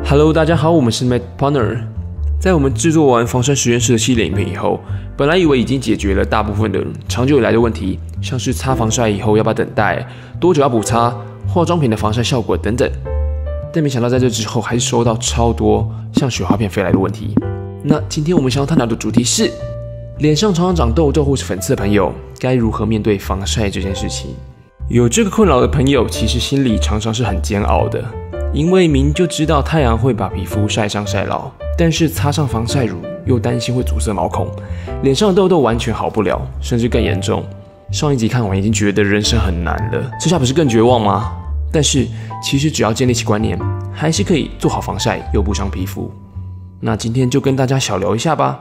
Hello， 大家好，我们是 Med Partner。在我们制作完防晒实验室的系列影片以后，本来以为已经解决了大部分的长久以来的问题，像是擦防晒以后要不要等待、多久要补擦、化妆品的防晒效果等等。但没想到在这之后，还是收到超多像雪花片飞来的问题。那今天我们想要探讨的主题是：脸上常常长痘痘或是粉刺的朋友，该如何面对防晒这件事情？有这个困扰的朋友，其实心里常常是很煎熬的。因为明就知道太阳会把皮肤晒伤晒老，但是擦上防晒乳又担心会阻塞毛孔，脸上的痘痘完全好不了，甚至更严重。上一集看完已经觉得人生很难了，这下不是更绝望吗？但是其实只要建立起观念，还是可以做好防晒又不伤皮肤。那今天就跟大家小聊一下吧。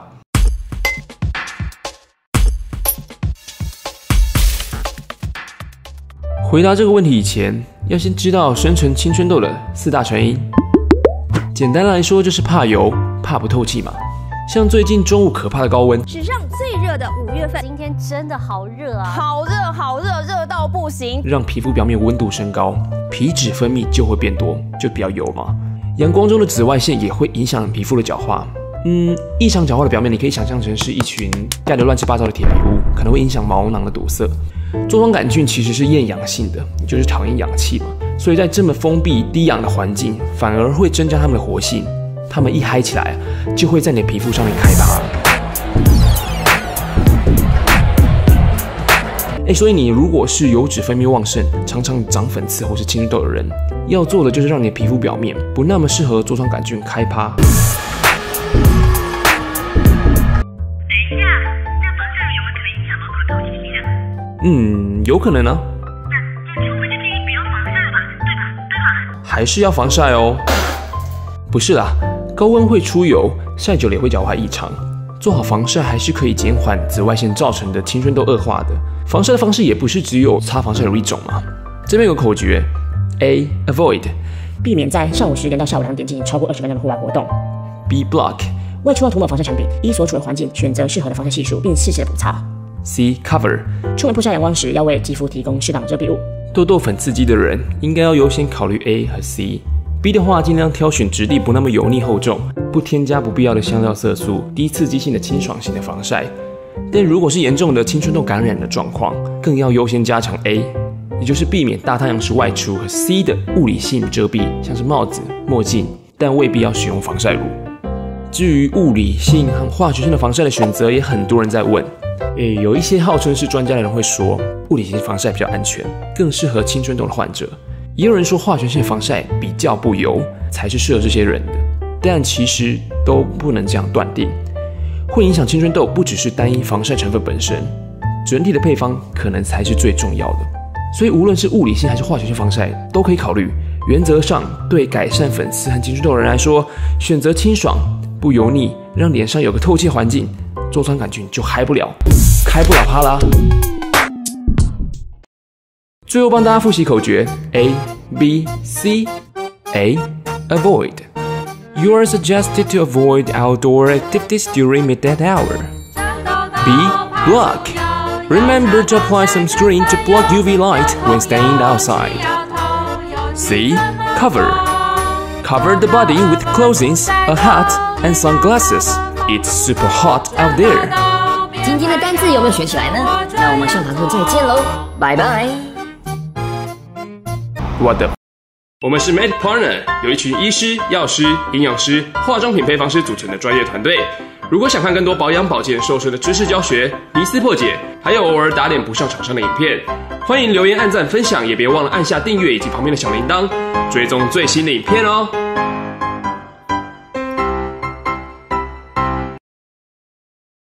回答这个问题以前，要先知道生成青春痘的4大成因。简单来说，就是怕油、怕不透气嘛。像最近中午可怕的高温， 史上最热的5月份，今天真的好热啊，好热，热到不行， 让皮肤表面温度升高，皮脂分泌就会变多，就比较油嘛。阳光中的紫外线也会影响皮肤的角化。异常角化的表面，你可以想象成是一群盖得乱七八糟的铁皮屋，可能会影响毛囊的堵塞。痤疮杆菌其实是厌氧性的，也就是讨厌氧气嘛，所以在这么封闭低氧的环境，反而会增加它们的活性。它们一嗨起来，就会在你的皮肤上面开趴。所以你如果是油脂分泌旺盛，常常长粉刺或是青春痘的人，要做的就是让你的皮肤表面不那么适合痤疮杆菌开趴。有可能啊。 那出门就建议不要防晒了吧，对吧？ 还是要防晒哦。不是啦，高温会出油，晒久了也会角化异常。做好防晒还是可以减缓紫外线造成的青春痘恶化的。防晒的方式也不是只有擦防晒乳一种嘛。这边有个口诀 ：A. Avoid， 避免在上午10点到下午2点进行超过20分钟的户外活动。 B. Block， 未出门涂抹防晒产品，依所处的环境选择适合的防晒系数，并适时的补擦。 C. Cover， 出门曝晒阳光时，要为肌肤提供适当的遮蔽物。 痘痘粉刺肌的人应该要优先考虑 A 和 C。B 的话，尽量挑选质地不那么油腻厚重，不添加不必要的香料色素，低刺激性的清爽型的防晒。但如果是严重的青春痘感染的状况，更要优先加强 A， 也就是避免大太阳时外出，和 C 的物理性遮蔽，像是帽子、墨镜，但未必要使用防晒乳。至于物理性和化学性的防晒的选择，也很多人在问。有一些号称是专家的人会说，物理性防晒比较安全，更适合青春痘的患者。也有人说化学性防晒比较不油，才是适合这些人的。但其实都不能这样断定。会影响青春痘不只是单一防晒成分本身，整体的配方可能才是最重要的。所以无论是物理性还是化学性防晒都可以考虑。原则上，对改善粉刺和青春痘的人来说，选择清爽、不油腻，让脸上有个透气环境，痤疮杆菌就开不了趴啦。最后帮大家复习口诀 A, B, C. A. Avoid. You are suggested to avoid outdoor activities during midday hour. B. Block. Remember to apply sunscreen to block UV light when staying outside. C. Cover. Cover the body with clothing, a hat, and sunglasses. It's super hot out there. 今天的单字有没有学起来呢？那我们上堂后再见喽，拜拜。 我们是 Med Partner， 由一群医师、药师、营养师、化妆品配方师组成的专业团队。如果想看更多保养、保健、瘦身的知识教学、迷思破解，还有偶尔打脸不上厂商的影片，欢迎留言、按赞、分享，也别忘了按下订阅以及旁边的小铃铛，追踪最新的影片哦。